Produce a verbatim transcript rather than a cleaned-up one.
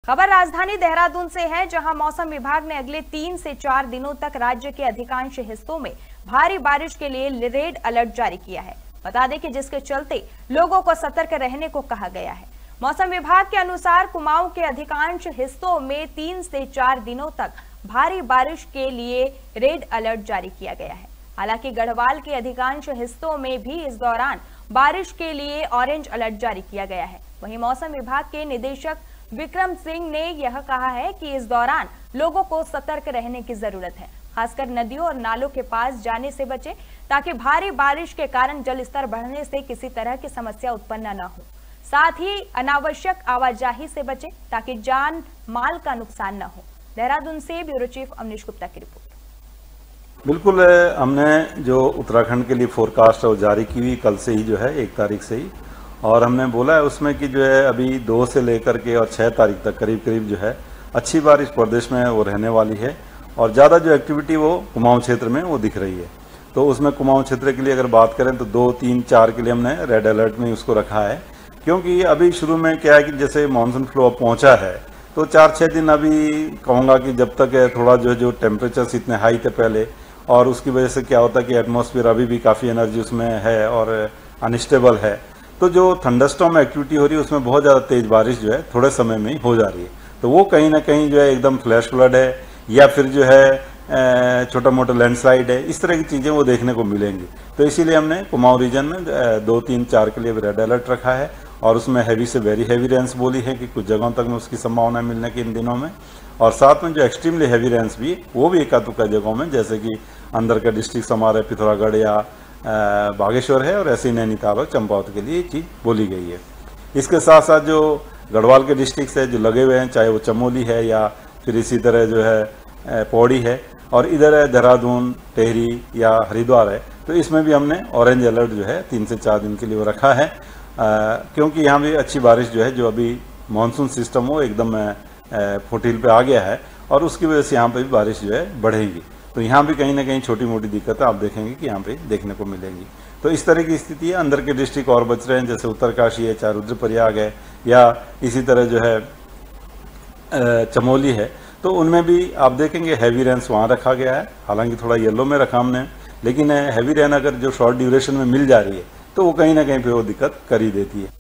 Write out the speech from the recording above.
खबर राजधानी देहरादून से है, जहां मौसम विभाग ने अगले तीन से चार दिनों तक राज्य के अधिकांश हिस्सों में भारी बारिश के लिए रेड अलर्ट जारी किया है। बता दें कि जिसके चलते लोगों को सतर्क रहने को कहा गया है। मौसम विभाग के अनुसार कुमाऊं के अधिकांश हिस्सों में तीन से चार दिनों तक भारी बारिश के लिए रेड अलर्ट जारी किया गया है। हालांकि गढ़वाल के अधिकांश हिस्सों में भी इस दौरान बारिश के लिए ऑरेंज अलर्ट जारी किया गया है। वहीं मौसम विभाग के निदेशक विक्रम सिंह ने यह कहा है कि इस दौरान लोगों को सतर्क रहने की जरूरत है, खासकर नदियों और नालों के पास जाने से बचें, ताकि भारी बारिश के कारण जल स्तर बढ़ने से किसी तरह की समस्या उत्पन्न न हो। साथ ही अनावश्यक आवाजाही से बचें ताकि जान माल का नुकसान न हो। देहरादून से ब्यूरो चीफ अमनीश गुप्ता की रिपोर्ट। बिल्कुल, हमने जो उत्तराखंड के लिए फोरकास्ट है वो जारी की हुई कल से ही, जो है एक तारीख से ही, और हमने बोला है उसमें कि जो है अभी दो से लेकर के और छः तारीख तक करीब करीब जो है अच्छी बारिश प्रदेश में वो रहने वाली है। और ज़्यादा जो एक्टिविटी वो कुमाऊं क्षेत्र में वो दिख रही है। तो उसमें कुमाऊं क्षेत्र के लिए अगर बात करें तो दो तीन चार के लिए हमने रेड अलर्ट में उसको रखा है, क्योंकि अभी शुरू में क्या है कि जैसे मानसून फ्लो अब पहुँचा है तो चार छः दिन अभी कहूँगा कि जब तक थोड़ा जो है जो टेम्परेचर्स इतने हाई थे पहले, और उसकी वजह से क्या होता है कि एटमॉस्फेयर अभी भी काफ़ी एनर्जी उसमें है और अनस्टेबल है, तो जो थंडरस्टॉर्म एक्टिविटी हो रही है उसमें बहुत ज़्यादा तेज़ बारिश जो है थोड़े समय में ही हो जा रही है। तो वो कहीं ना कहीं जो है एकदम फ्लैश फ्लड है या फिर जो है छोटा मोटा लैंडस्लाइड है, इस तरह की चीज़ें वो देखने को मिलेंगी। तो इसीलिए हमने कुमाऊं रीजन में दो तीन चार के लिए रेड अलर्ट रखा है, और उसमें हैवी से वेरी हैवी रेंस बोली है कि कुछ जगहों तक में उसकी संभावना मिलने की इन दिनों में, और साथ में जो एक्सट्रीमली हैवी रेंस भी वो भी एकाध दुक्का जगहों में, जैसे कि अंदर का डिस्ट्रिक्ट हमारे पिथौरागढ़ या बागेश्वर है, और ऐसे ही नैनीताल और चंपावत के लिए ये चीज़ बोली गई है। इसके साथ साथ जो गढ़वाल के डिस्ट्रिक्ट है जो लगे हुए हैं, चाहे वो चमोली है या फिर इसी तरह जो है पौड़ी है, और इधर है देहरादून, टेहरी या हरिद्वार है, तो इसमें भी हमने ऑरेंज अलर्ट जो है तीन से चार दिन के लिए वो रखा है, आ, क्योंकि यहाँ भी अच्छी बारिश जो है, जो अभी मानसून सिस्टम वो एकदम फोर्टिल पे आ गया है, और उसकी वजह से यहाँ पे भी बारिश जो है बढ़ेगी। तो यहाँ भी कहीं ना कहीं छोटी मोटी दिक्कतें आप देखेंगे कि यहाँ पे देखने को मिलेंगी। तो इस तरह की स्थिति है। अंदर के डिस्ट्रिक्ट और बच रहे हैं, जैसे उत्तरकाशी है, चाहे रुद्रप्रयाग है, या इसी तरह जो है चमोली है, तो उनमें भी आप देखेंगे हैवी रेन्स वहाँ रखा गया है। हालांकि थोड़ा येलो में रखा हमने, लेकिन हैवी रेन अगर जो शॉर्ट ड्यूरेशन में मिल जा रही है तो वो कहीं ना कहीं पे वो दिक्कत कर ही देती है।